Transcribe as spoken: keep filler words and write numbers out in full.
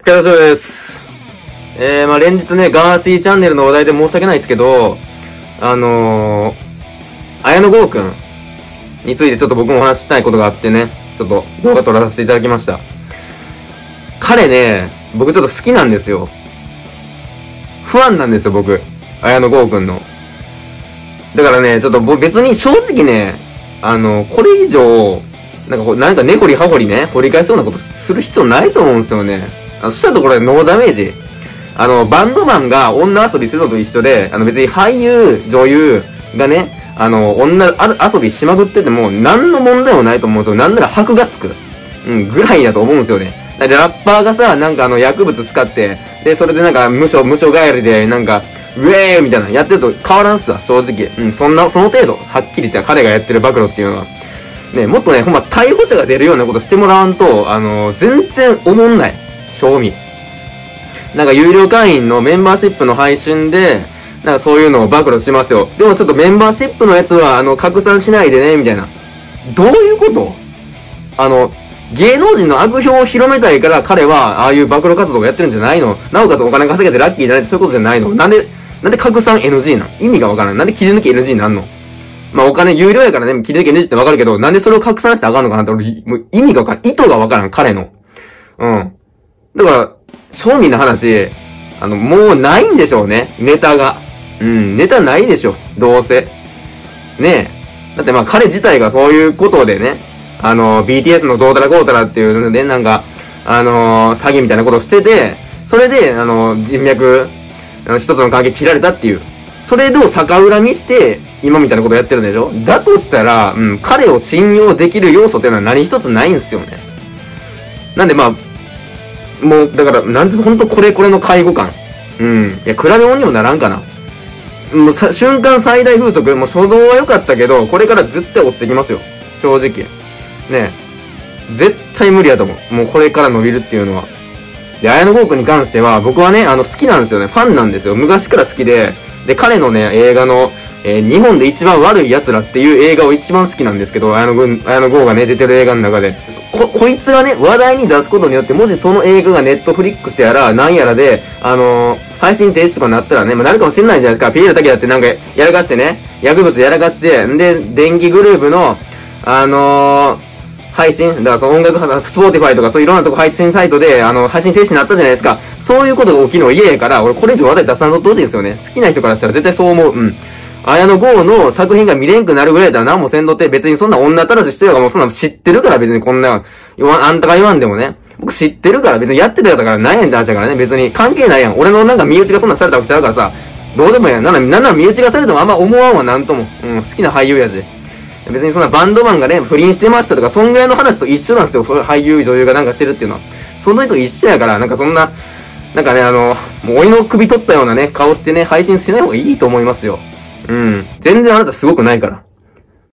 キャラジョーです。えー、まあ連日ね、ガーシーチャンネルの話題で申し訳ないですけど、あのー、綾野剛くんについてちょっと僕もお話ししたいことがあってね、ちょっと動画撮らさせていただきました。彼ね、僕ちょっと好きなんですよ。ファンなんですよ、僕。綾野剛くんの。だからね、ちょっと僕別に正直ね、あの、これ以上、なんか、なんか根掘り葉掘りね、掘り返すようなことする必要ないと思うんですよね。あの、したところでノーダメージ。あの、バンドマンが女遊びするのと一緒で、あの別に俳優、女優がね、あの、女遊びしまくってても、何の問題もないと思うんですよ。なんなら箔がつく。うん、ぐらいだと思うんですよね。だってラッパーがさ、なんかあの、薬物使って、で、それでなんか、無所、無所帰りで、なんか、ウェーみたいなやってると変わらんすわ、正直。うん、そんな、その程度、はっきり言ったら彼がやってる暴露っていうのは。ね、もっとね、ほんま逮捕者が出るようなことしてもらわんと、あのー、全然おもんない。正味。なんか有料会員のメンバーシップの配信で、なんかそういうのを暴露しますよ。でもちょっとメンバーシップのやつは、あの、拡散しないでね、みたいな。どういうこと？あの、芸能人の悪評を広めたいから彼は、ああいう暴露活動をやってるんじゃないの？なおかつお金稼げてラッキーじゃないってそういうことじゃないの？なんで、なんで拡散 エヌジー なん？意味がわからん。なんで切り抜き エヌジー なんの？まあお金有料やからね、切り抜き エヌジー ってわかるけど、なんでそれを拡散してあかんのかなって俺、もう意味がわからん。意図がわからん、彼の。うん。だから、正味な話、あの、もうないんでしょうね。ネタが。うん、ネタないでしょ。どうせ。ねえ。だってまあ彼自体がそういうことでね、あの、ビーティーエス のどうたらこうたらっていうので、なんか、あのー、詐欺みたいなことをしてて、それで、あの、人脈、あの、一つの関係切られたっていう。それを逆恨みして、今みたいなことやってるんでしょ？だとしたら、うん、彼を信用できる要素っていうのは何一つないんですよね。なんでまあ、もう、だから、なんてほんとこれこれの介護官。うん。いや、比べ物にもならんかな。もうさ、瞬間最大風速、もう初動は良かったけど、これから絶対落ちてきますよ。正直。ねえ。絶対無理やと思う。もうこれから伸びるっていうのは。で、綾野剛くんに関しては、僕はね、あの、好きなんですよね。ファンなんですよ。昔から好きで、で、彼のね、映画の、えー、日本で一番悪い奴らっていう映画を一番好きなんですけど、綾野剛、綾野剛がね、出てる映画の中で、こ、こいつがね、話題に出すことによって、もしその映画がネットフリックスやら、なんやらで、あのー、配信停止とかなったらね、まあ、なるかもしれないじゃないですか。ピエールだけだってなんか、やらかしてね、薬物やらかして、んで、電気グループの、あのー、配信だからその音楽、スポーティファイとかそういういろんなとこ配信サイトで、あの、配信停止になったじゃないですか。そういうことが起きるの嫌やから、俺これ以上話題出さんとってほしいんですよね。好きな人からしたら絶対そう思う。うん。綾野剛の作品が見れんくなるぐらいだったら何もせんとって別にそんな女たらししてるからもうそんな知ってるから別にこんな、あんたが言わんでもね。僕知ってるから別にやってるやったから何やんって話だからね。別に関係ないやん。俺のなんか身内がそんなされたわけちゃうからさ、どうでもいいやん。なんなら、なんなら身内がされてもあんま思わんわなんとも。うん、好きな俳優やし。別にそんなバンドマンがね、不倫してましたとか、そんぐらいの話と一緒なんですよ。俳優、女優がなんかしてるっていうのは。そんな人一緒やから、なんかそんな、なんかね、あの、もう鬼の首取ったようなね、顔してね、配信しない方がいいと思いますよ。うん。全然あなたすごくないから。